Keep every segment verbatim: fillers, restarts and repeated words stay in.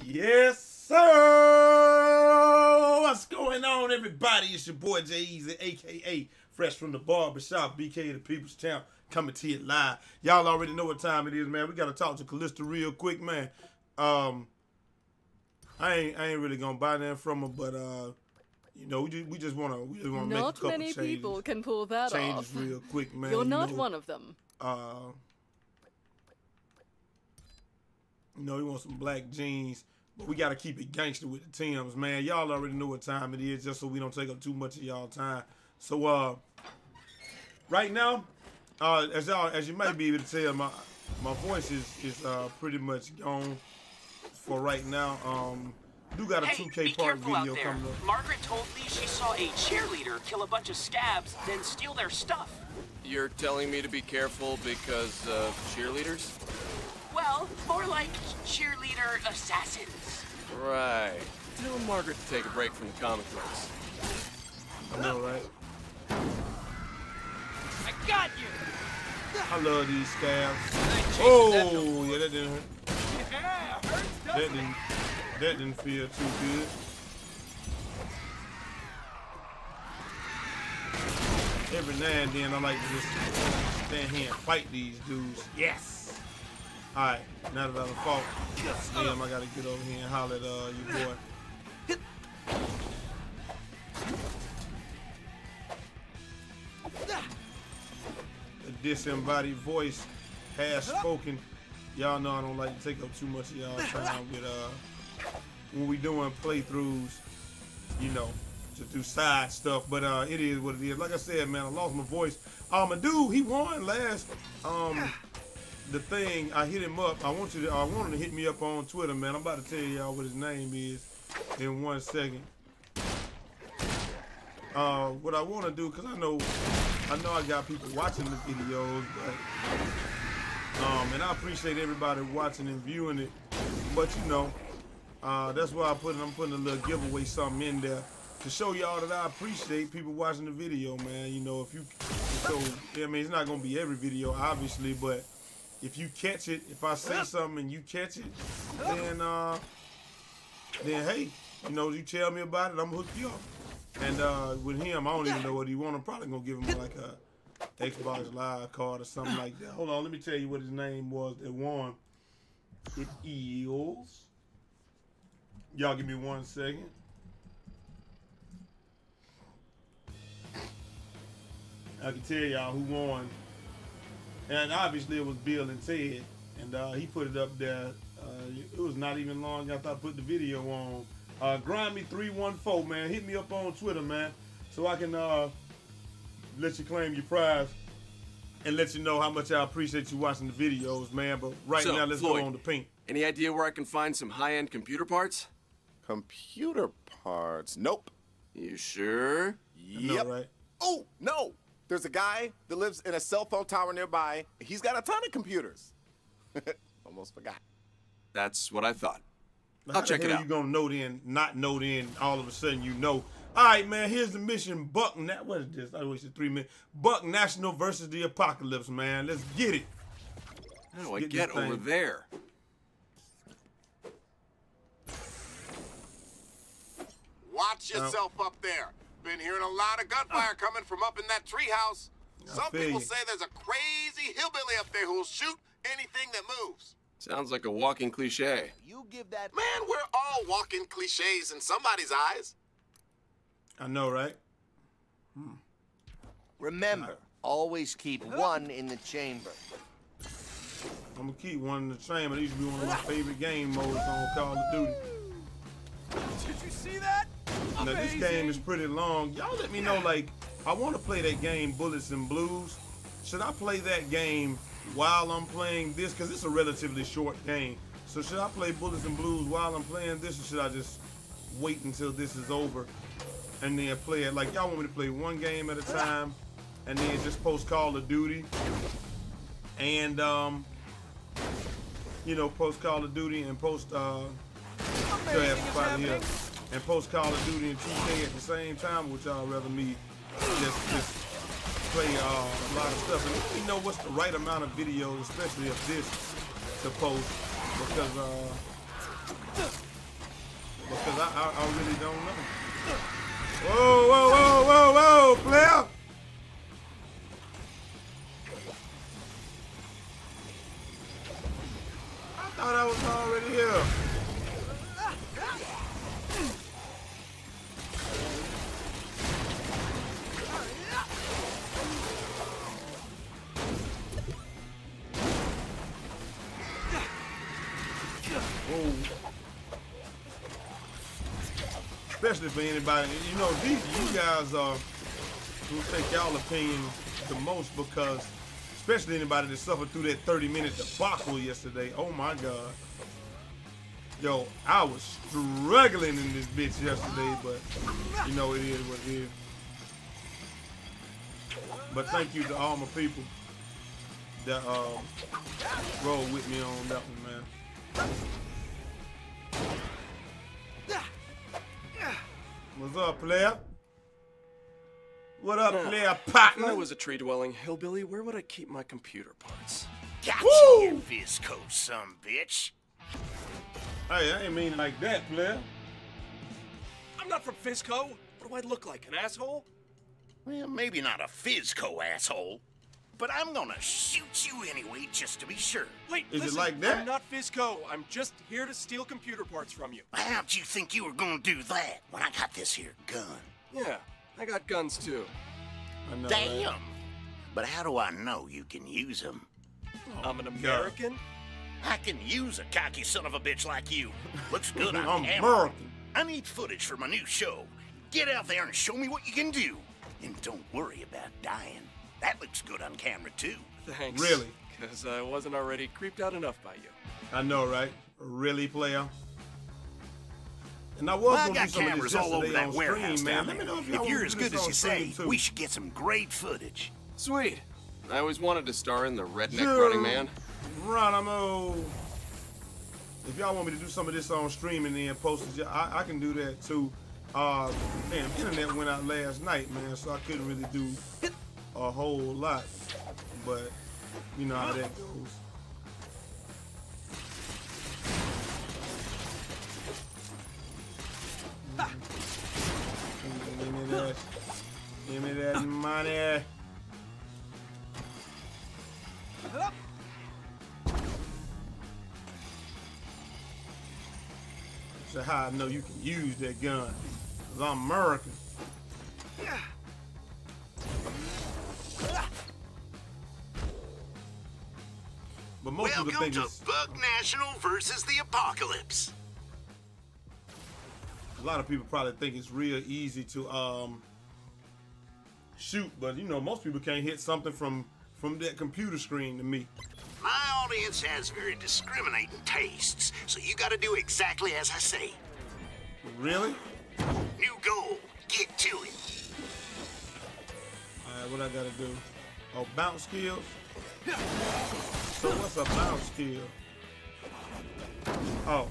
Yes, sir. What's going on, everybody? It's your boy Jay Easy, aka Fresh from the Barbershop, B K of the People's Town, coming to you live. Y'all already know what time it is, man. We gotta talk to Callista real quick, man. Um, I ain't, I ain't really gonna buy that from her, but uh, you know, we just, we just wanna, we just wanna make a couple changes. Not many people can pull that changes off. real quick, man. You're you not know, one of them. Uh. You know, he wants some black jeans, but we got to keep it gangster with the Timbs, man. Y'all already know what time it is, just so we don't take up too much of y'all time. So, uh, right now, uh, as y'all, as you might be able to tell, my my voice is is uh, pretty much gone for right now. Um, do got a hey, two K be part careful video out there. coming up. Margaret told me she saw a cheerleader kill a bunch of scabs, then steal their stuff. You're telling me to be careful because of cheerleaders? Well, more like cheerleader assassins. Right. Tell Margaret to take a break from the comic books. I know, right? I got you! I love these scabs. Oh, yeah, that didn't hurt. Yeah, hurts, That didn't, that didn't feel too good. Every now and then I like to just stand here and fight these dudes. Yes! Alright, now that I've fought, damn, I gotta get over here and holler at uh, you boy. The disembodied voice has spoken. Y'all know I don't like to take up too much of y'all time with uh when we doing playthroughs, you know, to do side stuff, but uh it is what it is. Like I said, man, I lost my voice. Um, a dude, he won last um the thing. I hit him up. I want you to. I want him to hit me up on Twitter, man. I'm about to tell y'all what his name is in one second. Uh, what I want to do, cause I know, I know I got people watching the videos, but um, and I appreciate everybody watching and viewing it. But you know, uh, that's why I put it. I'm putting a little giveaway something in there to show y'all that I appreciate people watching the video, man. You know, if you, so I mean, it's not gonna be every video, obviously, but if you catch it, if I say something and you catch it, then uh, then hey, you know, you tell me about it, I'm gonna hook you up. And uh, with him, I don't even know what he want. I'm probably gonna give him like a Xbox Live card or something like that. Hold on, let me tell you what his name was that won. It is. Y'all give me one second. I can tell y'all who won. And obviously it was Bill and Ted, and uh, he put it up there. Uh, it was not even long after I put the video on. Uh, Grimy three one four, man, hit me up on Twitter, man, so I can uh, let you claim your prize and let you know how much I appreciate you watching the videos, man. But right so, now, let's Floyd, go on to Pink. Any idea where I can find some high-end computer parts? Computer parts? Nope. You sure? Yep. Know, right? Oh, no. There's a guy that lives in a cell phone tower nearby. He's got a ton of computers. Almost forgot. That's what I thought. How I'll check the it hell out. You gonna know then, not know then, all of a sudden you know. All right, man, here's the mission. Buck, Na what is this? I wasted three minutes. Buck National versus the Apocalypse, man. Let's get it. How do I Get get this thing. over there? Watch yourself up there. Been hearing a lot of gunfire coming from up in that treehouse. Some feel people you. say there's a crazy hillbilly up there who'll shoot anything that moves. Sounds like a walking cliche. You give that man, we're all walking cliches in somebody's eyes. I know, right? Remember, always keep one in the chamber. I'm gonna keep one in the chamber. These used to be one of my favorite game modes on Call of Duty. Did you see that? Now this game is pretty long. Y'all let me know, like, I want to play that game Bullets and Blues. Should I play that game while I'm playing this? Because it's a relatively short game. So should I play Bullets and Blues while I'm playing this, or should I just wait until this is over and then play it? Like, y'all want me to play one game at a time and then just post Call of Duty and, um, you know, post Call of Duty and post, uh, here, and post Call of Duty and two K at the same time, which I'd rather me just, just play uh, a lot of stuff. And let me know what's the right amount of videos, especially of this, to post, because uh, really don't know. Whoa, whoa, whoa, whoa, whoa, player! I thought I was already here. Whoa. Especially for anybody, you know, these you guys are who take y'all opinions the most, because especially anybody that suffered through that thirty minute debacle yesterday. Oh my God. Yo, I was struggling in this bitch yesterday, but you know it is what it is. But thank you to all my people that um, rolled with me on that one, man. What's up, player? What up, uh, player If partner? I was a tree-dwelling hillbilly, where would I keep my computer parts? Gotcha, Woo! you Visco some bitch. Hey, I ain't mean like that, player. I'm not from Fisco. What do I look like, an asshole? Well, maybe not a Fizco asshole, but I'm gonna shoot you anyway just to be sure. Wait, Is it listen, like that? I'm not Fisco. I'm just here to steal computer parts from you. How'd you think you were gonna do that when I got this here gun? Yeah, I got guns too. I know, Damn! right? But how do I know you can use them? I'm an American. I can use a cocky son of a bitch like you. Looks good on I'm camera. American. I need footage for my new show. Get out there and show me what you can do. And don't worry about dying. That looks good on camera, too. Thanks. Really? Because I wasn't already creeped out enough by you. I know, right? Really, player? And I was Well, I gonna got do some of cameras this all over yesterday that on warehouse stream, man. down Let me there. know if, If y'all you're wanna as do good this as on you stream, say, too. we should get some great footage. Sweet. I always wanted to star in the Redneck Sure. Running Man. Geronimo. If y'all want me to do some of this on stream and then post it, I, I can do that too. Uh, man, internet went out last night, man, so I couldn't really do a whole lot. But you know how that goes. Give me that. Give me that money. So how I know you can use that gun? Cause I'm American. But most people Welcome think to it's Bug National versus the Apocalypse. a lot of people probably think it's real easy to um shoot, but you know most people can't hit something from from that computer screen to me. My audience has very discriminating tastes, so you gotta do exactly as I say. Really? New goal, get to it. Alright, what I gotta do? Oh, bounce skills? So what's a bounce skill? Oh.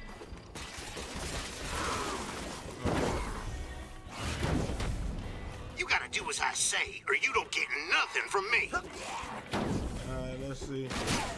You gotta do as I say, or you don't get nothing from me. Alright, let's see.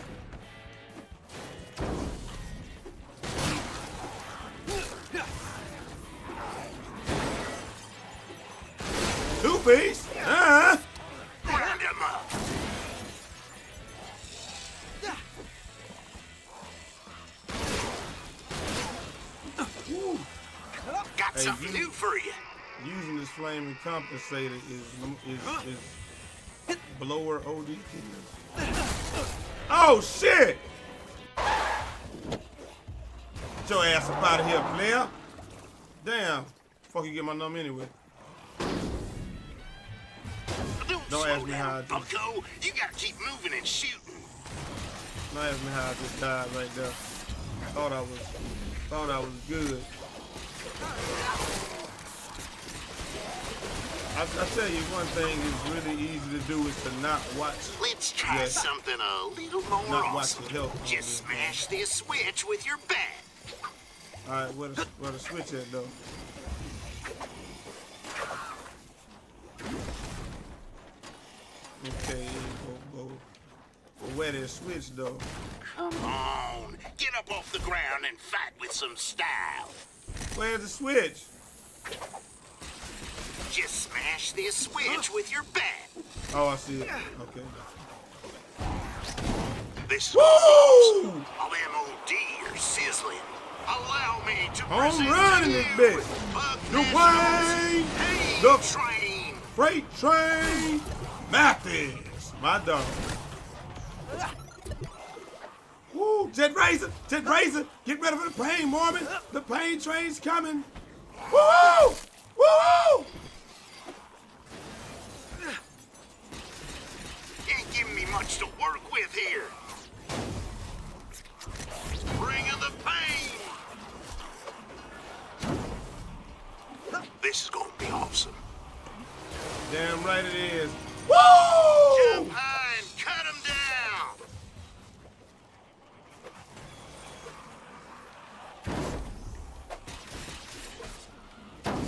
Two piece? Uh-huh. Round him up. Got Hey, something you- new for you. Using this flaming compensator is is is blower O D. Oh shit! Get your ass up out of here, player. Damn. Fuck you get my number anyway. Don't, Don't slow ask me down, how I do. bucko. You gotta keep moving and shooting. Don't ask me how I just died right there. Thought I was thought I was good. I, I tell you one thing is really easy to do is to not watch. Let's try Yes. something a little more Not watch awesome. the health on Just this smash this switch with your bat. Alright, where the, where the switch at though? Okay, go, go. Well, where the switch though? Come on, get up off the ground and fight with some style. Where's the switch? Just smash this switch with your bat. Oh, I see it. Okay. This is Woo! awesome. All them O D are sizzling. Allow me to Home present run to in this you bitch. Buck The Nationals Wayne, Pain the Train. Freight Train, Mathis, my dog. Woo, Jet Razor, Jet Razor, get ready for the pain, Mormon. The pain train's coming. Woo! Woo! Ain't giving me much to work with here. Bring of the pain. This is gonna be awesome. Damn right it is. Jump Woo! high and cut him down.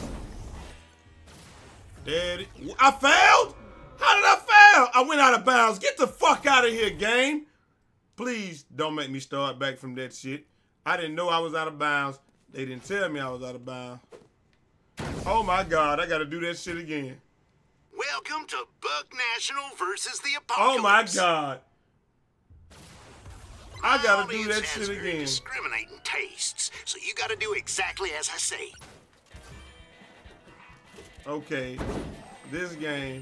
Daddy, I failed? How did I fail? I went out of bounds. Get the fuck out of here, game. Please don't make me start back from that shit. I didn't know I was out of bounds. They didn't tell me I was out of bounds. Oh my God, I gotta do that shit again. Welcome to Buck National versus the Apocalypse. Oh my God. I gotta do Audience that has shit very again. discriminating tastes, so you gotta do exactly as I say. Okay, this game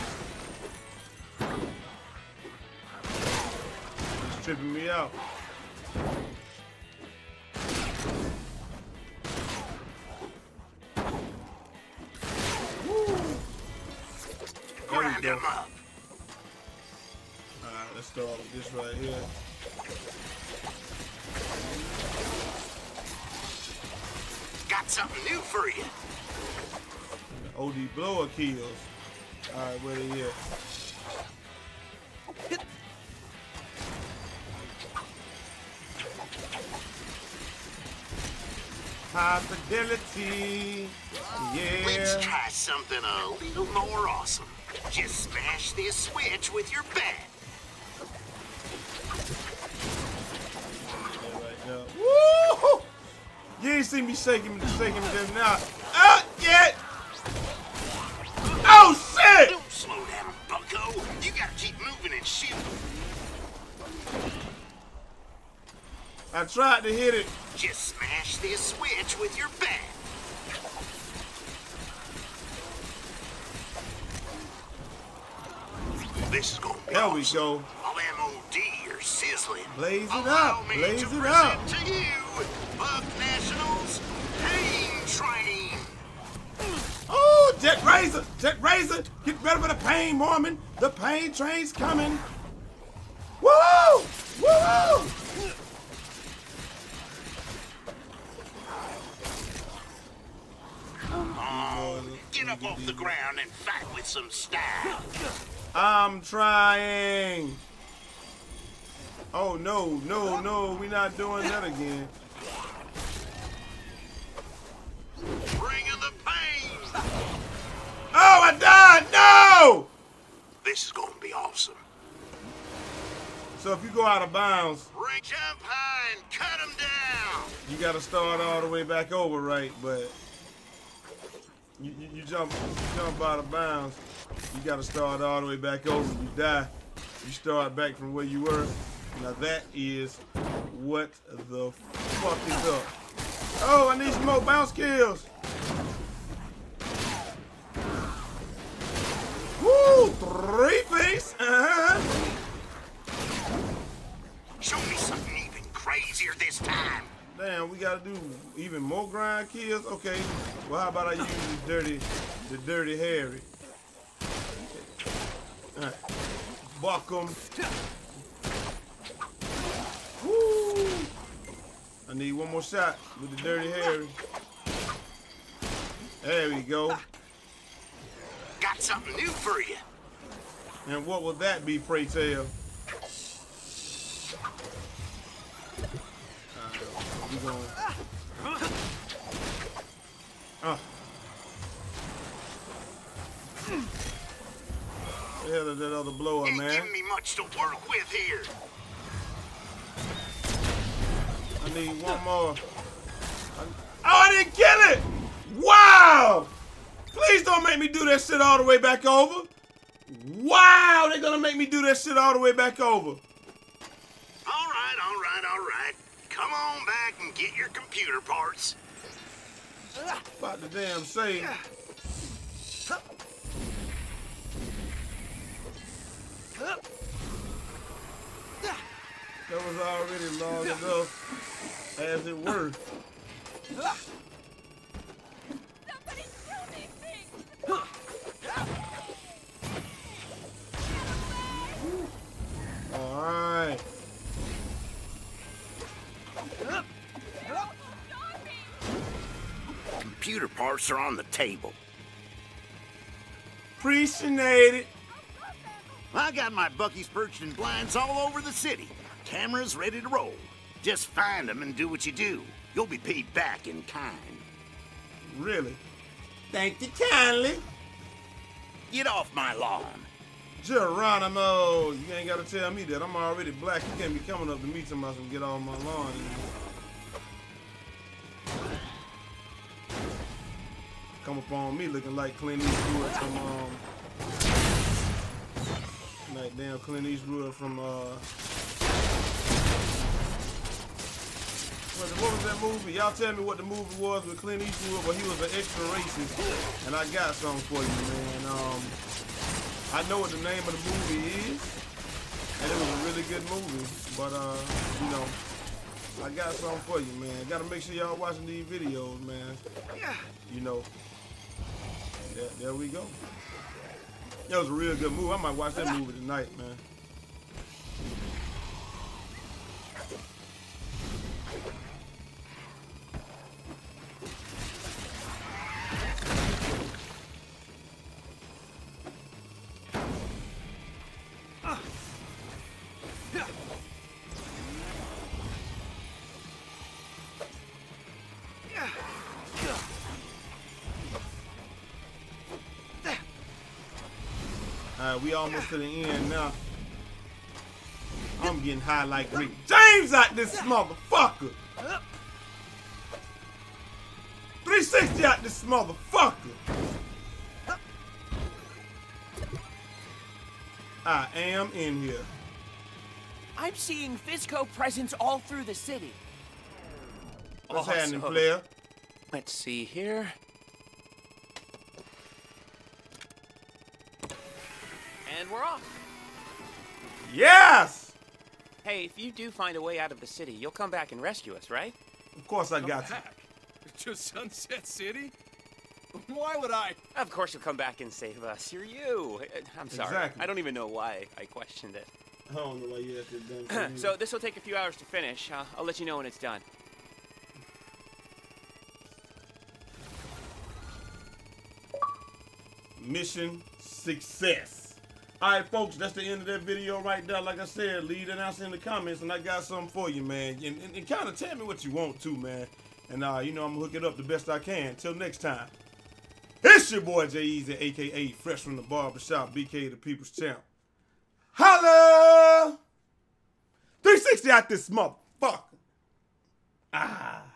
is tripping me out. Woo. There we Grind go. him up. Alright, let's start with this right here. Got something new for you. O D blower kills. Alright, where they at? High fidelity. Let's Yeah. try something a little more awesome. Just smash this switch with your bat. Right now. Woo! You ain't see me shaking shaking me just now. Ah, yeah! Oh shit! Don't slow down, bucko. You gotta keep moving and shooting. I tried to hit it. Just smash this switch with your bat. This is gonna be There we awesome. go. All them O D are sizzling. Blaze it Allow up. me Blaze to it present up. to you Buck Nationals Pain Train. Oh, Jet Razor! Jet Razor! Get ready for the pain, Mormon! The pain train's coming! Woo! Woo! Oh, get up off the ground and fight with some style. I'm trying! Oh, no, no, no, we're not doing that again. Bring of the pain. Oh, I died! No! This is gonna be awesome. So if you go out of bounds, Bring, jump high and cut him down. you gotta start all the way back over, right? But you, you, you jump you jump out of bounds, you gotta start all the way back over. You die, you start back from where you were. Now that is what the fuck is up. Oh, I need some more bounce kills. Woo! Three face! Uh-huh. Show me something even crazier this time. Damn, we gotta do even more grind kills? Okay. Well, how about I use the dirty, the dirty Harry? Alright. Buck 'em. Woo! I need one more shot with the dirty Harry. There we go. Got something new for you. And what will that be, pray tell? We going. Uh. The hell is that other blower, Ain't man? giving me much to work with here. I need one more. I, oh, I didn't kill it! Wow! Please don't make me do that shit all the way back over. Wow, they're gonna make me do that shit all the way back over. All right, all right, all right. Come on back and get your computer parts. About the damn say. That was already long enough as it were. Somebody kill these things! All right. Computer parts are on the table. Appreciate it. I got my Bucky's perched in blinds all over the city. Cameras ready to roll. Just find them and do what you do. You'll be paid back in kind. Really? Thank you kindly. Get off my lawn. Geronimo, you ain't gotta tell me that. I'm already black. You can't be coming up to me talking about some get off my lawn. Come up on me looking like Clint Eastwood from um like damn Clint Eastwood from uh what, what was that movie? Y'all tell me what the movie was with Clint Eastwood, but he was an extra racist. And I got something for you, man. Um I know what the name of the movie is, and it was a really good movie. But uh, you know, I got something for you, man. Gotta make sure y'all watching these videos, man. You know. There, there we go. That was a real good movie. I might watch that movie tonight, man. Alright, we almost to the end now. I'm getting high like Rick James out this motherfucker. three sixty out this motherfucker. I am in here. I'm seeing Fisco presence all through the city. What's Awesome. happening, player? Let's see here. And we're off. Yes! Hey, if you do find a way out of the city, you'll come back and rescue us, right? Of course I got you. Back? To Sunset City? Why would I? Of course you'll come back and save us. You're you. I'm sorry. Exactly. I don't even know why I questioned it. I don't know why you have to damn thing. So this will take a few hours to finish. Uh, I'll let you know when it's done. Mission success. Alright, folks, that's the end of that video right there. Like I said, leave an answer in the comments, and I got something for you, man. And, and, and kind of tell me what you want to, man. And, uh, you know, I'm going to hook it up the best I can. Till next time, it's your boy Jay Easy, a k a. Fresh from the Barbershop, B K the People's Champ. Holla! three sixty out this motherfucker. Ah.